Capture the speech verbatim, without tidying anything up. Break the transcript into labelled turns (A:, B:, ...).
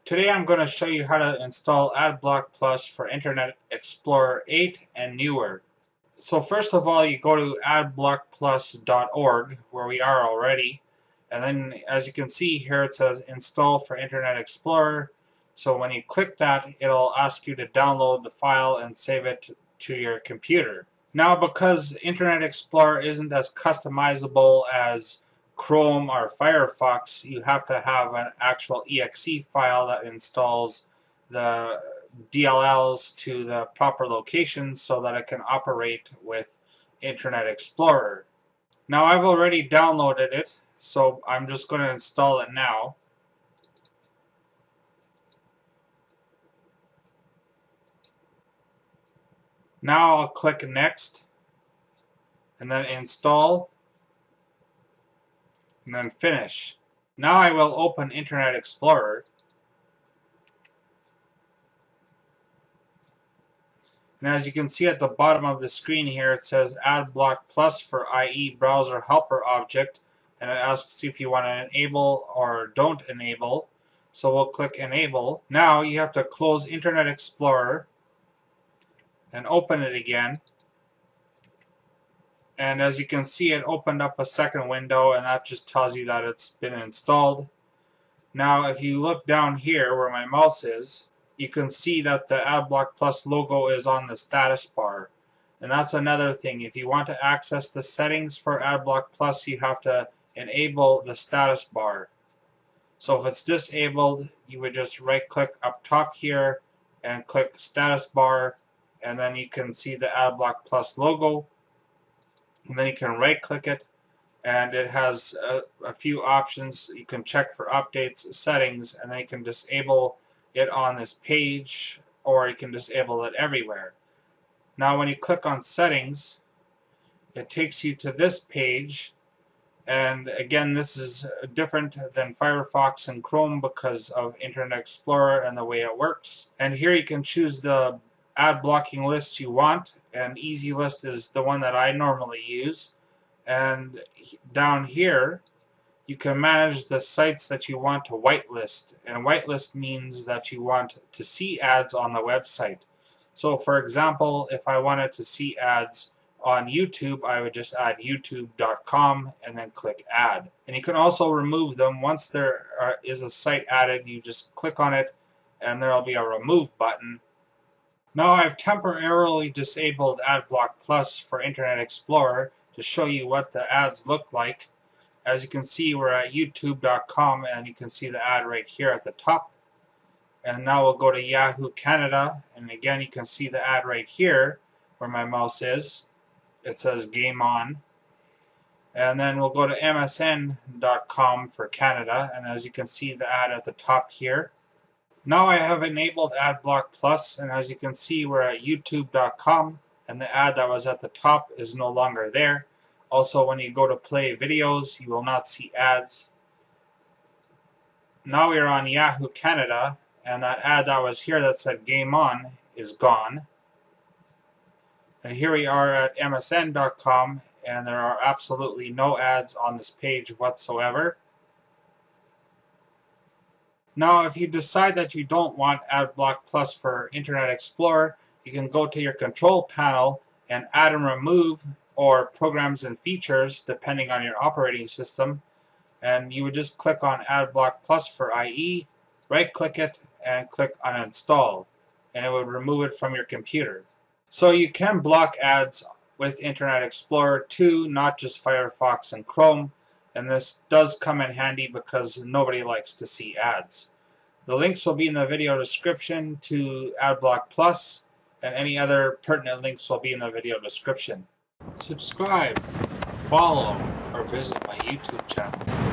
A: Today I'm going to show you how to install Adblock Plus for Internet Explorer eight and newer. So first of all, you go to adblock plus dot org, where we are already, and then as you can see here it says install for Internet Explorer. So when you click that, it'll ask you to download the file and save it to your computer. Now, because Internet Explorer isn't as customizable as Chrome or Firefox, you have to have an actual E X E file that installs the D L Ls to the proper locations so that it can operate with Internet Explorer. Now, I've already downloaded it, so I'm just going to install it now. Now I'll click Next, and then Install, and then Finish. Now I will open Internet Explorer. And as you can see at the bottom of the screen here, it says Adblock Plus for I E Browser Helper Object, and it asks if you want to enable or don't enable. So we'll click Enable. Now you have to close Internet Explorer and open it again. And as you can see, it opened up a second window, and that just tells you that it's been installed. Now if you look down here where my mouse is, you can see that the Adblock Plus logo is on the status bar. And that's another thing. If you want to access the settings for Adblock Plus, you have to enable the status bar. So if it's disabled, you would just right click up top here and click status bar, and then you can see the Adblock Plus logo. And then you can right click it, and it has a, a few options. You can check for updates, settings, and then you can disable it on this page, or you can disable it everywhere. Now when you click on settings, it takes you to this page, and again, this is different than Firefox and Chrome because of Internet Explorer and the way it works. And here you can choose the ad blocking list you want, and Easy List is the one that I normally use. And down here you can manage the sites that you want to whitelist, and whitelist means that you want to see ads on the website. So for example, if I wanted to see ads on YouTube, I would just add youtube dot com and then click add. And you can also remove them. Once there are, is a site added, you just click on it and there will be a remove button. Now I've temporarily disabled Adblock Plus for Internet Explorer to show you what the ads look like. As you can see, we're at youtube dot com, and you can see the ad right here at the top. And now we'll go to Yahoo Canada, and again you can see the ad right here where my mouse is. It says Game On. And then we'll go to M S N dot com for Canada, and as you can see the ad at the top here. Now I have enabled Adblock Plus, and as you can see we're at youtube dot com, and the ad that was at the top is no longer there. Also, when you go to play videos, you will not see ads. Now we are on Yahoo Canada, and that ad that was here that said Game On is gone. And here we are at M S N dot com, and there are absolutely no ads on this page whatsoever. Now, if you decide that you don't want Adblock Plus for Internet Explorer, you can go to your control panel and add and remove, or programs and features, depending on your operating system. And you would just click on Adblock Plus for I E, right click it, and click uninstall, and it would remove it from your computer. So you can block ads with Internet Explorer too, not just Firefox and Chrome. And this does come in handy because nobody likes to see ads. The links will be in the video description to Adblock Plus, and any other pertinent links will be in the video description. Subscribe, follow, or visit my YouTube channel.